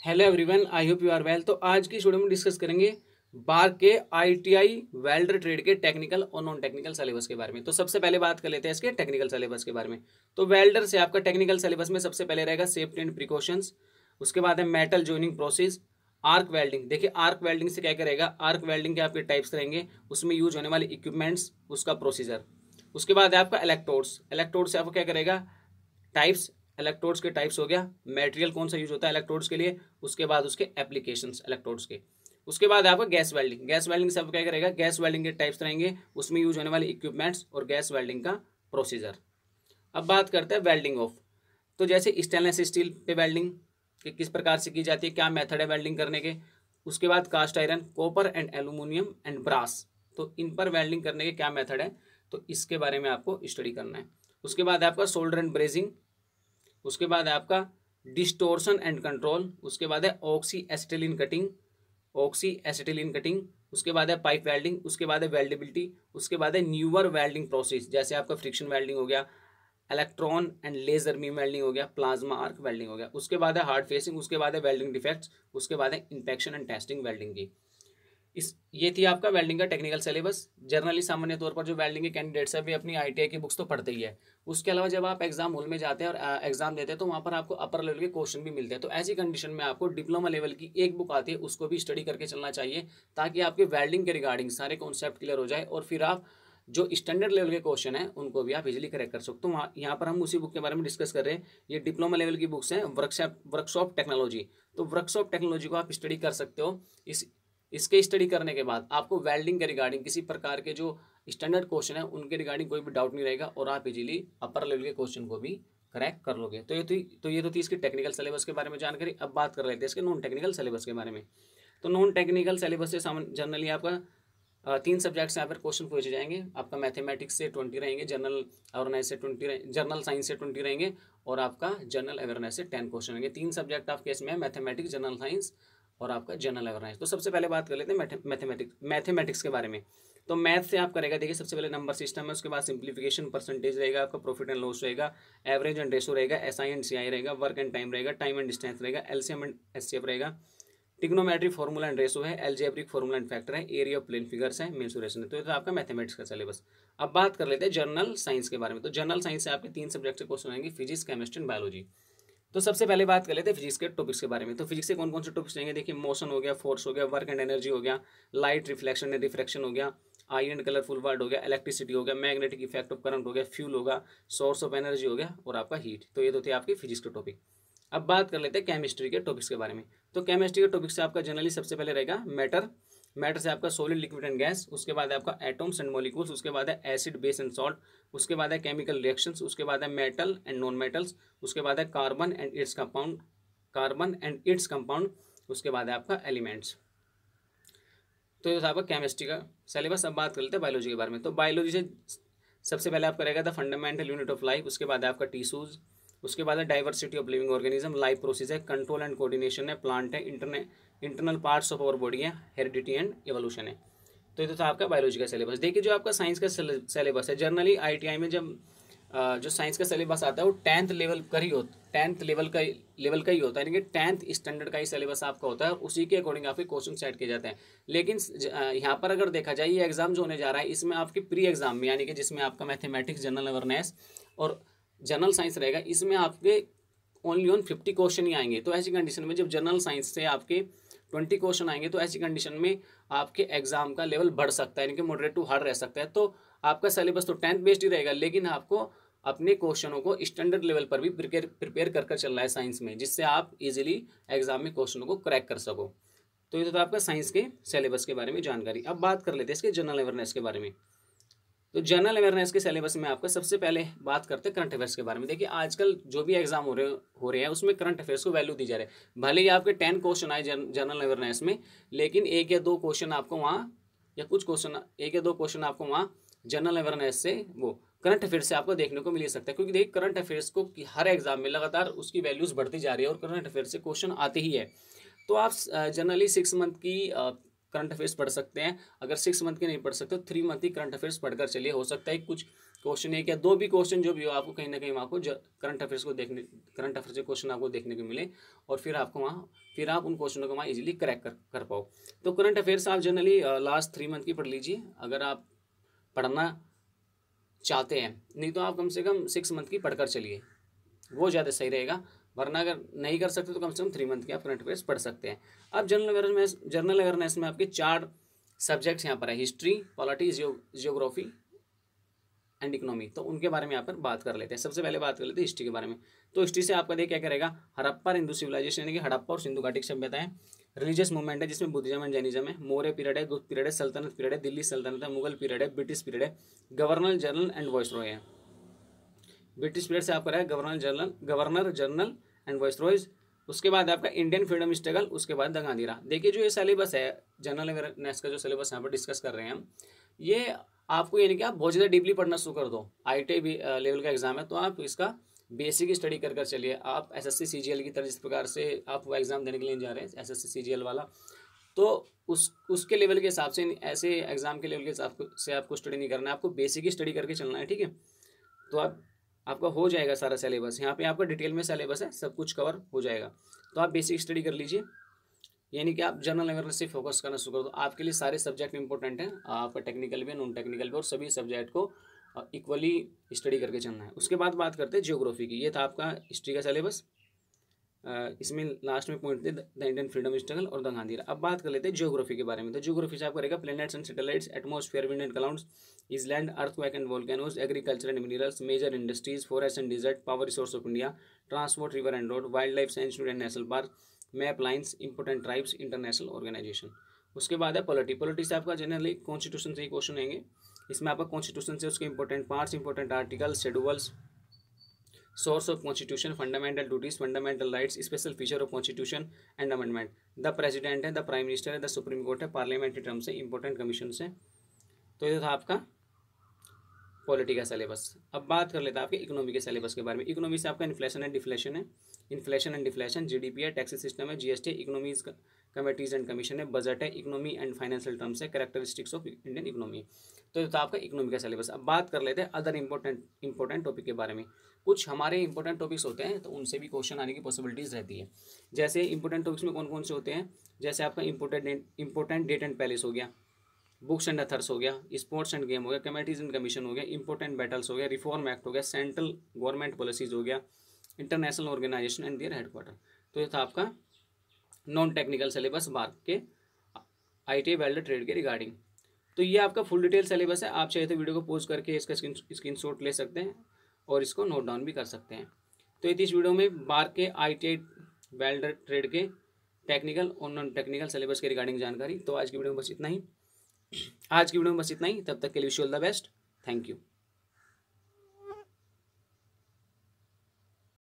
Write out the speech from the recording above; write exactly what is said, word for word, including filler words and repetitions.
Hello everyone, I hope you are well. तो आज की वीडियो में डिस्कस करेंगे बार के आईटीआई वेल्डर ट्रेड के टेक्निकल और नॉन टेक्निकल सिलेबस के बारे में। तो सबसे पहले बात कर लेते हैं इसके टेक्निकल सिलेबस के बारे में। तो वेल्डर से आपका टेक्निकल सिलेबस में सबसे पहले रहेगा सेफ्टी एंड प्रिकॉशंस, उसके बाद है metal joining process, arc welding. देखिए आर्क वेल्डिंग से क्या करेगा, आर्क वेल्डिंग के आपके टाइप्स रहेंगे, उसमें यूज होने वाले इक्विपमेंट्स, उसका प्रोसीजर। उसके बाद है आपका इलेक्ट्रोड्स। इलेक्ट्रोड से आपको क्या करेगा, टाइप्स, इलेक्ट्रोड्स के टाइप्स हो गया, मटेरियल कौन सा यूज होता है इलेक्ट्रोड्स के लिए, उसके बाद उसके एप्लीकेशंस इलेक्ट्रोड्स के। उसके बाद आपका गैस वेल्डिंग। गैस वेल्डिंग से आप क्या करेगा, गैस वेल्डिंग के टाइप्स रहेंगे, उसमें यूज होने वाले इक्विपमेंट्स और गैस वेल्डिंग का प्रोसीजर। अब बात करते हैं वेल्डिंग ऑफ। तो जैसे स्टेनलेस स्टील पे वेल्डिंग कि किस प्रकार से की जाती है, क्या मेथड है वेल्डिंग करने के। उसके बाद cast iron, copper and aluminium and brass, तो इन पर वेल्डिंग करने के क्या मेथड है, तो इसके बारे में आपको स्टडी करना है। उसके बाद आपका सोल्डर एंड ब्रेजिंग। उसके बाद है आपका डिस्टोर्शन एंड कंट्रोल। उसके बाद है oxy acetylene cutting, oxy acetylene cutting. उसके बाद है पाइप वेल्डिंग। उसके बाद है वेल्डेबिलिटी। उसके बाद है न्यूअर वेल्डिंग प्रोसेस, जैसे आपका फ्रिक्शन वेल्डिंग हो गया, electron and laser beam welding हो गया, प्लाज्मा आर्क वेल्डिंग हो गया। उसके बाद है हार्ड फेसिंग। उसके बाद है वेल्डिंग डिफेक्ट्स। उसके बाद है इंस्पेक्शन एंड टेस्टिंग वेल्डिंग की। इस ये थी आपका वेल्डिंग का टेक्निकल सिलेबस। जनरली सामान्य तौर पर जो वेल्डिंग के कैंडिडेट्स है वे अपनी आईटीआई की बुक्स तो पढ़ते ही है। उसके अलावा जब आप एग्जाम हॉल में जाते हैं और एग्जाम देते हैं तो वहाँ पर आपको अपर लेवल के क्वेश्चन भी मिलते हैं। तो ऐसी कंडीशन में आपको डिप्लोमा लेवल की एक बुक आती है, उसको भी स्टडी करके चलना चाहिए, ताकि आपके वेल्डिंग के रिगार्डिंग सारे कॉन्सेप्ट क्लियर हो जाए और फिर आप जो स्टैंडर्ड लेवल के क्वेश्चन है उनको भी आप इजीली करेक्ट कर सकते हो। तो यहाँ पर हम उसी बुक के बारे में डिस्कस कर रहे हैं। ये डिप्लोमा लेवल की बुक्स हैं, वर्कशॉप वर्कशॉप टेक्नोलॉजी। तो वर्कशॉप टेक्नोलॉजी को आप स्टडी कर सकते हो। इस इसके स्टडी करने के बाद आपको वेल्डिंग के रिगार्डिंग किसी प्रकार के जो स्टैंडर्ड क्वेश्चन है उनके रिगार्डिंग कोई भी डाउट नहीं रहेगा और आप इजीली अपर लेवल के क्वेश्चन को भी करेक्ट कर लोगे। तो ये थी तो ये तो थी इसकी टेक्निकल सिलेबस के बारे में जानकारी। अब बात कर लेते हैं इसके नॉन टेक्निकल सिलेबस के बारे में। तो नॉन टेक्निकल सिलेबस से सामान जनरली आपका अ, तीन सब्जेक्ट से यहाँ पर क्वेश्चन पूछे जाएंगे। आपका मैथमेटिक्स से ट्वेंटी रहेंगे, जनरल अवेयरनेस से ट्वेंटी, जनरल साइंस से ट्वेंटी रहेंगे और आपका जनरल अवेयरनेस से टेन क्वेश्चन रहेंगे। तीन सब्जेक्ट आपके इसमें मैथमेटिक्स, जनरल साइंस और आपका जनरल अवेयरनेस। तो सबसे पहले बात कर लेते हैं मैथमेटिक्स मैथमेटिक्स के बारे में। तो मैथ से आप करेगा, देखिए सबसे पहले नंबर सिस्टम है, उसके बाद सिंप्लीफिकेशन, परसेंटेज रहेगा, आपका प्रॉफिट एंड लॉस रहेगा, एवरेज एंड रेशो रहेगा, एसआई एंड सीआई रहेगा, वर्क एंड टाइम रहेगा, टाइम एंड डिस्टेंस रहेगा, एलसीएम एंड एचसीएफ रहेगा, टिग्नोमेट्री फॉर्मूला एंड रेशो है, एल्जेब्रिक फॉर्मूला एंड फैक्टर है, एरिया ऑफ प्लेन फिगर्स है, मेंसुरेशन है। तो ये तो आपका मैथमेटिक्स का सिलेबस। अब बात कर लेते हैं जनरल साइंस के बारे में। तो जनरल साइंस से आपके तीन सब्जेक्ट से क्वेश्चन आएंगे, फिजिक्स, केमिस्ट्री एंड बायोलॉजी। तो सबसे पहले बात कर लेते हैं फिजिक्स के टॉपिक्स के बारे में। तो फिजिक्स से कौन कौन से टॉपिक्स रहेंगे, देखिए मोशन हो गया, फोर्स हो गया, वर्क एंड एनर्जी हो गया, लाइट रिफ्लेक्शन एंड रिफ्रैक्शन हो गया, आई एंड कलरफुल वर्ड हो गया, इलेक्ट्रिसिटी हो गया, मैग्नेटिक इफेक्ट ऑफ करंट हो गया, फ्यूल होगा, सोर्स ऑफ एनर्जी हो गया और आपका हीट। तो ये तो थे आपके फिजिक्स के टॉपिक। अब बात कर लेते हैं केमिस्ट्री के टॉपिक्स के बारे में। तो केमिस्ट्री के टॉपिक से आपका जनरली सबसे पहले रहेगा मैटर। मैटर से आपका सॉलिड, लिक्विड एंड गैस। उसके बाद है आपका एटम्स एंड मॉलिक्यूल्स। उसके बाद है एसिड, बेस एंड सॉल्ट। उसके बाद है केमिकल रिएक्शंस। उसके बाद है मेटल एंड नॉन मेटल्स। उसके बाद है carbon and its compound carbon and its compound. उसके बाद है आपका एलिमेंट्स। तो ये था आपका केमिस्ट्री का सिलेबस। अब बात कर लेते हैं बायोलॉजी के बारे में। तो बायोलॉजी से सबसे पहले आपका रहेगा the fundamental unit of life. उसके बाद है आपका टिश्यूज। उसके बाद है diversity of living organism, life process है, कंट्रोल एंड कोऑर्डिनेशन है, प्लांट है, inter internal parts of our body है, हेरिडिटी एंड एवोल्यूशन है। तो ये तो था आपका बायोलॉजी का सिलेबस। देखिए जो आपका साइंस का सिलेबस है, जनरली आईटीआई में जब अ, जो साइंस का सिलेबस आता है वो टेंथ लेवल का ही होता टेंथ लेवल का लेवल का ही होता है, यानी कि टेंथ स्टैंडर्ड का ही सिलेबस आपका होता है और उसी के अकॉर्डिंग आपके क्वेश्चन सेट किए जाते हैं। लेकिन यहाँ पर अगर देखा जाए ये एग्जाम जो होने जा रहा है इसमें आपके प्री एग्जाम में, यानी कि जिसमें आपका मैथमेटिक्स, जनरल अवेयरनेस और जनरल साइंस रहेगा, इसमें आपके ओनली ऑन फिफ्टी क्वेश्चन ही आएंगे। तो ऐसी कंडीशन में जब जनरल साइंस से आपके ट्वेंटी क्वेश्चन आएंगे तो ऐसी कंडीशन में आपके एग्जाम का लेवल बढ़ सकता है, यानी कि मॉडरेट टू हार्ड रह सकता है। तो आपका सिलेबस तो टेंथ बेस्ड ही रहेगा, लेकिन आपको अपने क्वेश्चनों को स्टैंडर्ड लेवल पर भी प्रिपेयर प्रिपेयर कर कर चलना है साइंस में, जिससे आप इजीली एग्जाम में क्वेश्चनों को क्रैक कर सको। तो ये तो आपका साइंस के सिलेबस के बारे में जानकारी। अब बात कर लेते हैं इसके जनरल अवेयरनेस के बारे में। तो जनरल अवेयरनेस के सिलेबस में आपका सबसे पहले बात करते हैं करंट अफेयर्स के बारे में। देखिए आजकल जो भी एग्जाम हो रहे हो रहे हैं उसमें करंट अफेयर्स को वैल्यू दी जा रही है। भले ही आपके टेन क्वेश्चन आए जनरल अवेयरनेस में, लेकिन एक या दो क्वेश्चन आपको वहाँ या कुछ क्वेश्चन एक या दो क्वेश्चन आपको वहाँ जनरल अवेयरनेस से वो करंट अफेयर्स से आपको देखने को मिल सकता है। क्योंकि देखिए करंट अफेयर्स को हर एग्जाम में लगातार उसकी वैल्यूज बढ़ती जा रही है और करंट अफेयर्स से क्वेश्चन आते ही है। तो आप जनरली सिक्स मंथ की करंट अफेयर्स पढ़ सकते हैं। अगर सिक्स मंथ के नहीं पढ़ सकते तो थ्री मंथ की करंट अफेयर्स पढ़कर चलिए, हो सकता है कुछ क्वेश्चन एक या दो भी क्वेश्चन जो भी हो, आपको कहीं ना कहीं वहाँ को करंट अफेयर्स को देखने करंट अफेयर्स के क्वेश्चन आपको देखने को मिले, और फिर आपको वहाँ फिर आप उन क्वेश्चनों को वहाँ इजीली क्रैक कर कर पाओ। तो करंट अफेयर्स आप जनरली लास्ट थ्री मंथ की पढ़ लीजिए अगर आप पढ़ना चाहते हैं, नहीं तो आप कम से कम सिक्स मंथ की पढ़कर चलिए, वो ज़्यादा सही रहेगा। वरना अगर नहीं कर सकते तो कम से कम थ्री मंथ की आप करंट अफेयर्स पढ़ सकते हैं। अब जनरल अवेयरनेस में जनरल अवेयरनेस में आपके चार सब्जेक्ट्स यहाँ पर है, history, polity, geography and economy. तो उनके बारे में यहाँ पर बात कर लेते हैं। सबसे पहले बात कर लेते हैं हिस्ट्री के बारे में। तो हिस्ट्री से आपका देखिए क्या करेगा, हड़प्पा हिंदू सिविलाइजेशन यानी कि हड़प्पा और सिंधु घाटी की सभ्यता है। रिलीजियस मूवमेंट है जिसमें बुद्धिज्म एंड जैनिज्म है। मौर्य पीरियड है, गुप्त पीरियड है, सल्तनत पीरियड है, दिल्ली सल्तनत है, मुगल पीरियड है, ब्रिटिश पीरियड है, गवर्नर जनरल एंड वाइसरॉय है। ब्रिटिश पीरियड से आपका रहा है governor general governor general and viceroys. उसके बाद आपका इंडियन फ्रीडम स्ट्रगल, उसके बाद द गांधी राह। देखिए जो ये सिलेबस है जनरल अवेयरनेस का, जो सिलेबस यहाँ पर डिस्कस कर रहे हैं हम, ये आपको यानी कि आप बहुत ज़्यादा डीपली पढ़ना शुरू कर दो। आईटीआई लेवल का एग्जाम है तो आप इसका बेसिक स्टडी कर कर चलिए। आप एसएससी सीजीएल की तरह जिस प्रकार से आप वो एग्ज़ाम देने के लिए जा रहे हैं एसएससी सीजीएल वाला, तो उस उसके लेवल के हिसाब से, ऐसे एग्जाम के लेवल के हिसाब से आपको स्टडी नहीं करना है, आपको बेसिक स्टडी करके चलना है, ठीक है। तो आप आपका हो जाएगा सारा सिलेबस, यहाँ पे आपका डिटेल में सिलेबस है, सब कुछ कवर हो जाएगा। तो आप बेसिक स्टडी कर लीजिए, यानी कि आप जनरल अवेयरनेस से फोकस करना शुरू कर दो। आपके लिए सारे सब्जेक्ट इंपॉर्टेंट हैं, आपका टेक्निकल भी, नॉन टेक्निकल भी, और सभी सब्जेक्ट को इक्वली स्टडी करके चलना है। उसके बाद बात करते हैं ज्योग्राफी की। ये था आपका हिस्ट्री का सिलेबस। इसमें लास्ट में पॉइंट थे द इंडियन फ्रीडम स्ट्रगल और द गांधी राह। अब बात कर लेते हैं ज्योग्राफी के बारे में। तो ज्योग्राफी से आपको रहेगा planets and satellites, atmosphere, wind and clouds, island, earthquake and volcanoes, agriculture and minerals, major industries, forest and desert, power resource of India, transport, river and road, wildlife sanctuary and national park, map lines, important tribes, international organisation. उसके बाद है polity. Polity से आपका generally constitution से ही question आएंगे। इसमें आपका constitution से उसके important parts, important article, schedules, source of constitution, fundamental duties, fundamental rights, special feature of constitution and amendment, the president है, द प्राइम मिनिस्टर है, द सुप्रीम कोर्ट है, पार्लियामेंट्री टर्म्स है, इंपॉर्टेंट कमीशन है। तो ये था आपका पॉलिटी का सिलेबस। अब बात कर लेते हैं आपके इकोनॉमी के सिलेबस के बारे में। इकोनॉमी से आपका इन्फ्लेशन एंड डिफ्लेशन है, इन्फ्लेशन एंड डिफ्लेशन, जीडीपी है, टैक्स सिस्टम है, GST, economies committees and commission है, बजट है, इकोनॉमी एंड फाइनेंशियल टर्म्स है, कैरेक्टरिस्टिक्स ऑफ इंडियन इकोनॉमी। तो ये था आपका इकोनॉमी का सिलेबस। अब बात कर लेते हैं अदर इंपॉर्टेंट इंपॉर्टेंट टॉपिक के बारे में। कुछ हमारे इंपॉर्टेंट टॉपिक्स होते हैं तो उनसे भी क्वेश्चन आने की पॉसिबिलिटीज़ रहती है। जैसे इंपॉर्टेंट टॉपिक्स में कौन कौन से होते हैं, जैसे आपका important important date and palace हो गया, बुक्स एंड अथर्स हो गया, स्पोर्ट्स एंड गेम हो गया, कमेटीज एंड कमीशन हो गया, इंपॉर्टेंट बैटल्स हो गया, रिफॉर्म एक्ट हो गया, सेंट्रल गवर्नमेंट पॉलिसीज हो गया, international organisation and their headquarter. तो ये था आपका नॉन टेक्निकल सिलेबस बार के आईटीआई वेल्डर ट्रेड के रिगार्डिंग। तो ये आपका फुल डिटेल सिलेबस है। आप चाहे तो वीडियो को पॉज करके इसका स्क्रीनशॉट ले सकते हैं और इसको नोट डाउन भी कर सकते हैं। तो इस वीडियो में बार के आईटीआई वेल्डर ट्रेड के टेक्निकल और नॉन टेक्निकल सिलेबस के रिगार्डिंग जानकारी। तो आज की वीडियो में बस इतना ही आज की वीडियो में बस इतना ही। तब तक के लिए wish you all the best. Thank you.